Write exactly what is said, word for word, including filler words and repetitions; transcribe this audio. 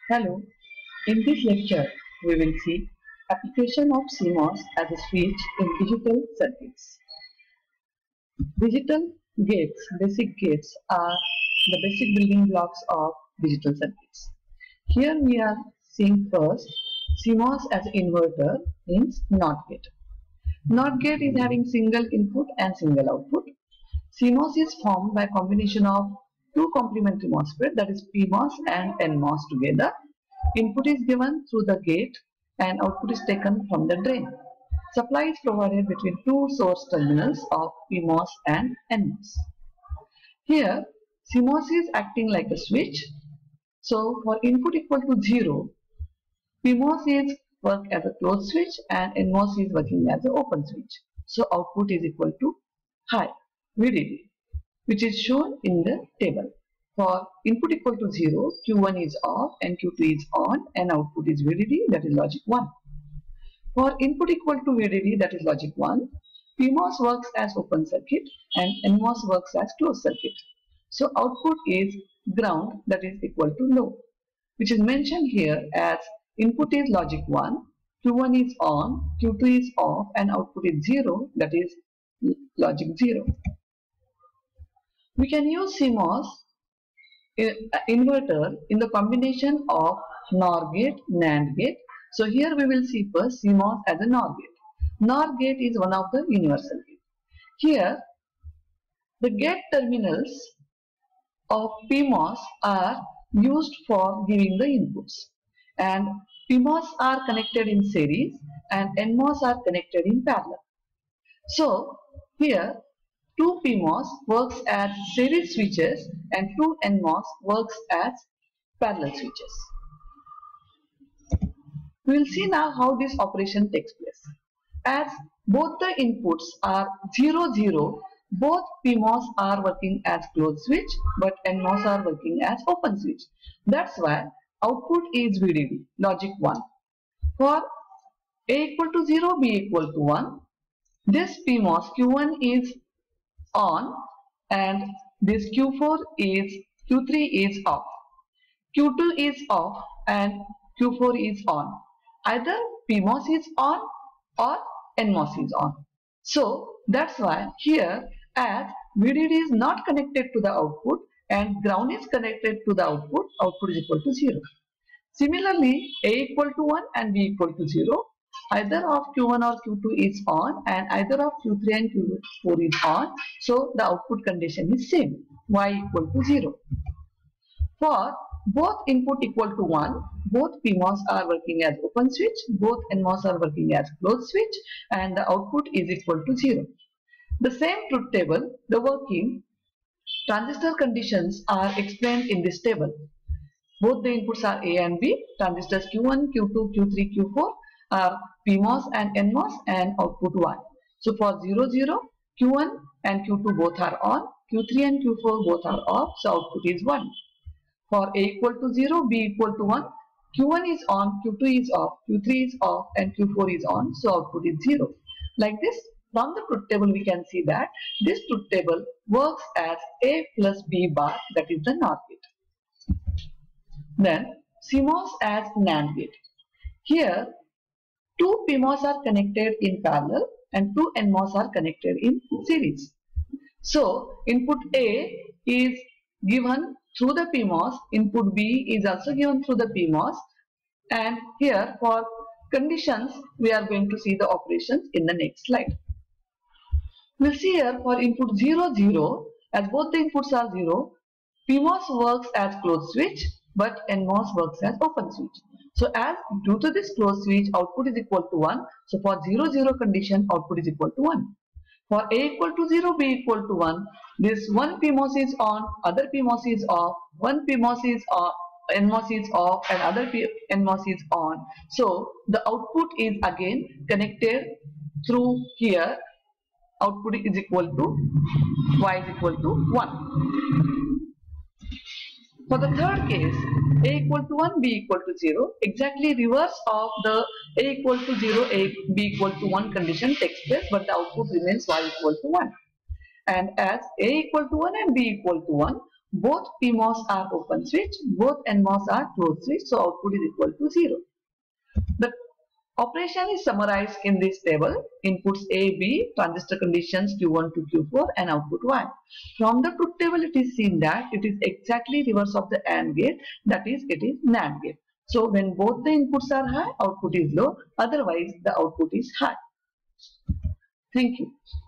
Hello, in this lecture we will see application of C MOS as a switch in digital circuits. Digital gates, basic gates are the basic building blocks of digital circuits. Here we are seeing first C MOS as inverter means NOT gate. NOT gate is having single input and single output. C MOS is formed by combination of two complementary MOSFET, that is P MOS and N MOS together. Input is given through the gate and output is taken from the drain. Supply is provided between two source terminals of P MOS and N MOS. Here C MOS is acting like a switch. So for input equal to zero, P MOS is work as a closed switch and N MOS is working as an open switch. So output is equal to high V D D, which is shown in the table. For input equal to zero, Q one is off and Q two is on and output is V D D, that is logic one. For input equal to V D D, that is logic one, P MOS works as open circuit and N MOS works as closed circuit. So output is ground, that is equal to low, which is mentioned here as input is logic one, Q one is on, Q two is off and output is zero, that is logic zero. We can use C MOS inverter in the combination of NOR gate, NAND gate. So here we will see first C MOS as a NOR gate. NOR gate is one of the universal gate. Here the gate terminals of P MOS are used for giving the inputs, and P MOS are connected in series and N MOS are connected in parallel. So here two P MOS works as series switches and two N MOS works as parallel switches. We will see now how this operation takes place. As both the inputs are zero zero, both P MOS are working as closed switch but N MOS are working as open switch. That's why output is V D D, logic one. For A equal to zero, B equal to one, this P MOS Q one is on and this Q four is Q three is off, Q two is off and Q four is on. Either P MOS is on or N MOS is on. So that's why here as V D D is not connected to the output and ground is connected to the output, output is equal to zero. Similarly, A equal to one and B equal to zero, either of Q one or Q two is on and either of Q three and Q four is on. So the output condition is same, Y equal to zero. For both input equal to one, both P MOS are working as open switch, both N MOS are working as closed switch and the output is equal to zero. The same truth table, the working transistor conditions are explained in this table. Both the inputs are A and B, transistors Q one, Q two, Q three, Q four are P MOS and N MOS and output one. So for zero zero, Q one and Q two both are on, Q three and Q four both are off, so output is one. For A equal to zero, B equal to one, Q one is on, Q two is off, Q three is off and Q four is on, so output is zero. Like this, from the truth table we can see that this truth table works as A plus B bar, that is the NOR gate. Then C MOS as NAND gate. Here two P MOS are connected in parallel and two N MOS are connected in series. So input A is given through the P MOS, input B is also given through the P MOS, and here for conditions we are going to see the operations in the next slide. We'll see here for input zero zero, as both the inputs are zero, P MOS works as closed switch but N MOS works as open switch. So as due to this closed switch, output is equal to one. So for zero zero condition, output is equal to one. For A equal to zero, B equal to one, this one P MOS is on, other P MOS is off, one P MOS is off, N MOS is off and other P N MOS is on. So the output is again connected through here. Output is equal to Y is equal to one. For the third case, A equal to one, B equal to zero, exactly reverse of the A equal to zero, A, B equal to one condition takes place, but the output remains Y equal to one. And as A equal to one and B equal to one, both P MOS are open switch, both N MOS are closed switch, so output is equal to zero. The operation is summarized in this table. Inputs A, B, transistor conditions Q one to Q four and output Y. From the truth table it is seen that it is exactly reverse of the AND gate, that is it is NAND gate. So when both the inputs are high, output is low, otherwise the output is high. Thank you.